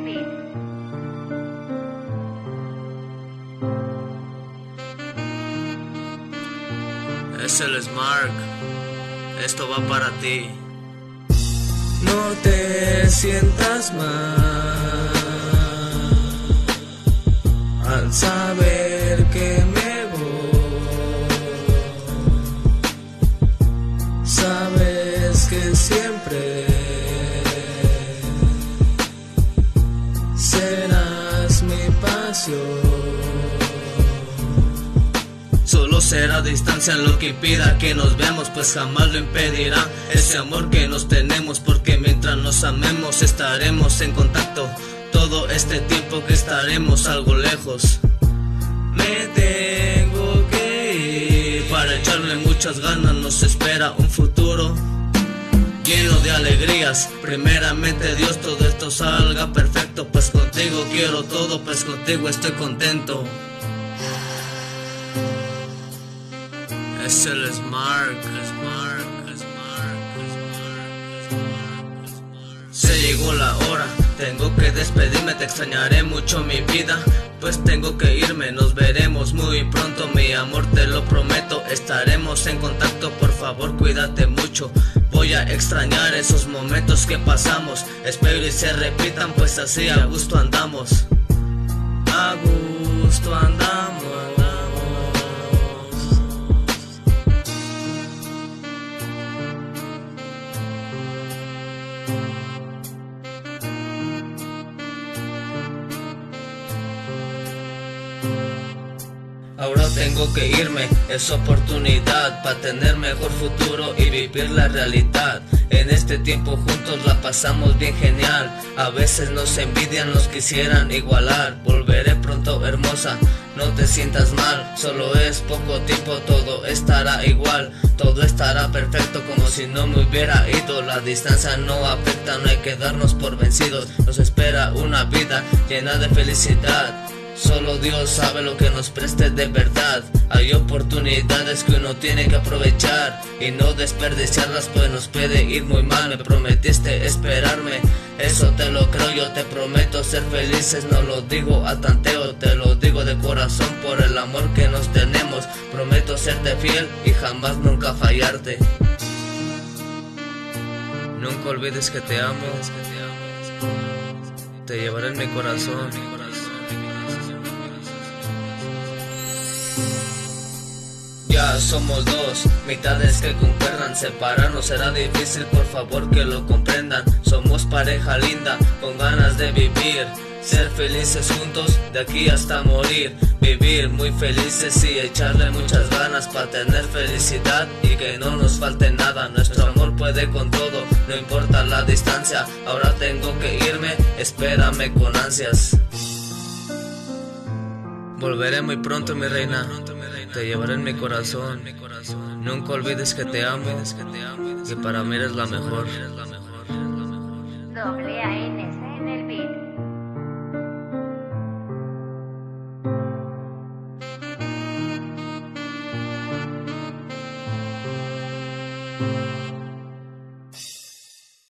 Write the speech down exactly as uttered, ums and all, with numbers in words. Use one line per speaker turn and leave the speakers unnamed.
Beats.
Es el Smark, esto va para ti.
No te sientas mal al saber que me voy. Sabes que siempre serás mi pasión.
Solo será distancia lo que impida que nos veamos, pues jamás lo impedirá ese amor que nos tenemos, porque mientras nos amemos estaremos en contacto todo este tiempo que estaremos algo lejos.
Me tengo que ir,
para echarle muchas ganas nos espera un futuro lleno de alegrías. Primeramente Dios, todo esto salga perfecto, pues contigo quiero todo, pues contigo estoy contento. Es el Smark, Smark, Smark, Smark, Smark. Se llegó la hora, tengo que despedirme, te extrañaré mucho mi vida, pues tengo que irme, nos veremos muy pronto, mi amor te lo prometo, estaremos en contacto, por favor cuídate mucho, voy a extrañar esos momentos que pasamos, espero y se repitan, pues así a gusto andamos, a gusto andamos. Ahora tengo que irme, es oportunidad para tener mejor futuro y vivir la realidad. En este tiempo juntos la pasamos bien genial, a veces nos envidian, nos quisieran igualar. Volveré pronto hermosa, no te sientas mal, solo es poco tiempo, todo estará igual, todo estará perfecto como si no me hubiera ido. La distancia no afecta, no hay que darnos por vencidos, nos espera una vida llena de felicidad. Solo Dios sabe lo que nos preste de verdad. Hay oportunidades que uno tiene que aprovechar y no desperdiciarlas, pues nos puede ir muy mal. Me prometiste esperarme, eso te lo creo, yo te prometo ser felices, no lo digo a tanteo, te lo digo de corazón por el amor que nos tenemos. Prometo serte fiel y jamás nunca fallarte. Nunca olvides que te amo, te llevaré en mi corazón. Ya somos dos, mitades que concuerdan, separarnos será difícil, por favor que lo comprendan. Somos pareja linda, con ganas de vivir, ser felices juntos, de aquí hasta morir. Vivir muy felices y echarle muchas ganas para tener felicidad y que no nos falte nada. Nuestro amor puede con todo, no importa la distancia. Ahora tengo que irme, espérame con ansias. Volveré muy pronto, mi reina, te llevaré en mi corazón. Nunca olvides que te amo, que para mí eres la mejor.
Doble